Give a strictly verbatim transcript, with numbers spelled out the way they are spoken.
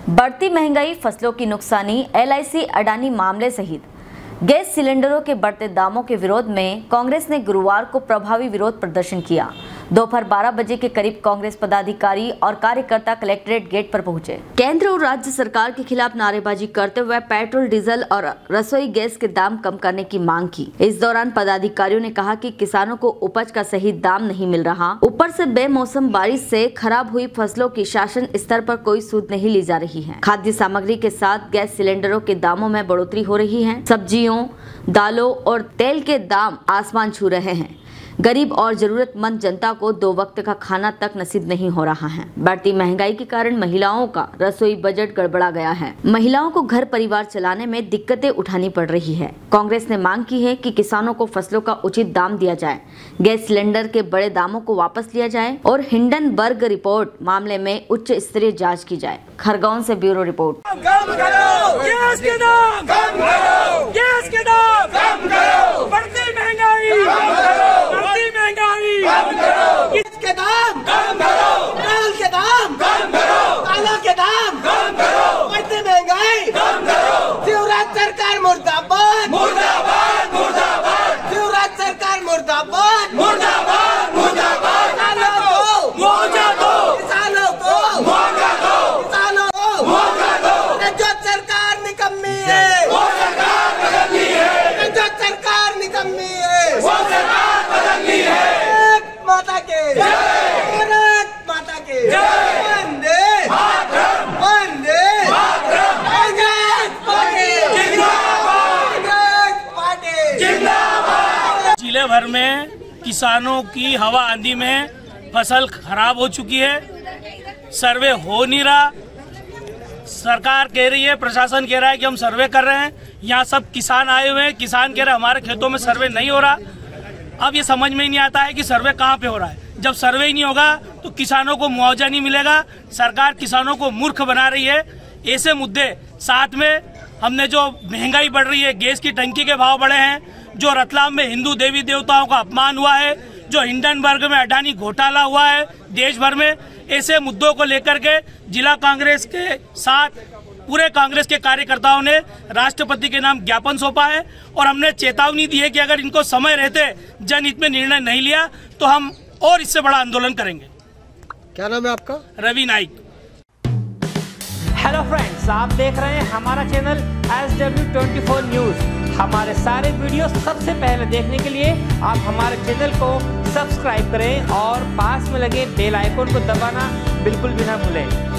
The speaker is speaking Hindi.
बढ़ती महंगाई, फसलों की नुकसानी, एल आई सी अडानी मामले सहित गैस सिलेंडरों के बढ़ते दामों के विरोध में कांग्रेस ने गुरुवार को प्रभावी विरोध प्रदर्शन किया। दोपहर बारह बजे के करीब कांग्रेस पदाधिकारी और कार्यकर्ता कलेक्ट्रेट गेट पर पहुंचे। केंद्र और राज्य सरकार के खिलाफ नारेबाजी करते हुए पेट्रोल, डीजल और रसोई गैस के दाम कम करने की मांग की। इस दौरान पदाधिकारियों ने कहा कि किसानों को उपज का सही दाम नहीं मिल रहा, ऊपर से बेमौसम बारिश से खराब हुई फसलों की शासन स्तर पर कोई सूद नहीं ली जा रही है। खाद्य सामग्री के साथ गैस सिलेंडरों के दामों में बढ़ोतरी हो रही है। सब्जियों, दालों और तेल के दाम आसमान छू रहे हैं। गरीब और जरूरतमंद जनता को दो वक्त का खाना तक नसीब नहीं हो रहा है। बढ़ती महंगाई के कारण महिलाओं का रसोई बजट गड़बड़ा गया है। महिलाओं को घर परिवार चलाने में दिक्कतें उठानी पड़ रही है। कांग्रेस ने मांग की है कि किसानों को फसलों का उचित दाम दिया जाए, गैस सिलेंडर के बड़े दामों को वापस लिया जाए और हिंडनबर्ग रिपोर्ट मामले में उच्च स्तरीय जाँच की जाए। खरगोन से ब्यूरो रिपोर्ट। कम करो गैस के दाम, कम करो गैस के दाम, कम करो बढ़ती महंगाई, कम करो बढ़ती महंगाई, कम करो गैस के दाम, कम करो तेल के दाम, कम करो दालों के दाम, कम करो बढ़ती महंगाई, कम करो। शिवराज सरकार मुर्दाबाद, मुर्दाबाद, मुर्दाबाद। शिवराज सरकार मुर्दाबाद, मुर्दाबाद, मुर्दाबाद। किसानों को मुआवजा दो, किसानों को मुआवजा दो, किसानों को मुआवजा दो। जो सरकार निकम्मी है, वो सरकार बदलनी है। जो सरकार निकम्मी है, वो सरकार बदलनी है। भारत माता के जय, भारत माता के जय। वंदे मातरम, वंदे मातरम। कांग्रेस पार्टी जिंदाबाद, कांग्रेस पार्टी जिंदाबाद। जिले भर में किसानों की हवा आंधी में फसल खराब हो चुकी है, सर्वे हो नहीं रहा। सरकार कह रही है, प्रशासन कह रहा है कि हम सर्वे कर रहे हैं। यहाँ सब किसान आए हुए हैं, किसान कह रहे हैं हमारे खेतों में सर्वे नहीं हो रहा। अब ये समझ में ही नहीं आता है कि सर्वे कहाँ पे हो रहा है। जब सर्वे ही नहीं होगा तो किसानों को मुआवजा नहीं मिलेगा। सरकार किसानों को मूर्ख बना रही है। ऐसे मुद्दे, साथ में हमने जो महंगाई बढ़ रही है, गैस की टंकी के भाव बढ़े हैं, जो रतलाम में हिंदू देवी देवताओं का अपमान हुआ है, जो हिंडनबर्ग में अडानी घोटाला हुआ है देश भर में, ऐसे मुद्दों को लेकर के जिला कांग्रेस के साथ पूरे कांग्रेस के कार्यकर्ताओं ने राष्ट्रपति के नाम ज्ञापन सौंपा है और हमने चेतावनी दी है कि अगर इनको समय रहते जनहित में निर्णय नहीं लिया तो हम और इससे बड़ा आंदोलन करेंगे। क्या नाम है आपका? रवि नाइक। हेलो फ्रेंड्स, आप देख रहे हैं हमारा channel S W twenty four news. हमारे सारे वीडियो सबसे पहले देखने के लिए आप हमारे चैनल को सब्सक्राइब करें और पास में लगे बेल आइकन को दबाना बिल्कुल भी ना भूलें।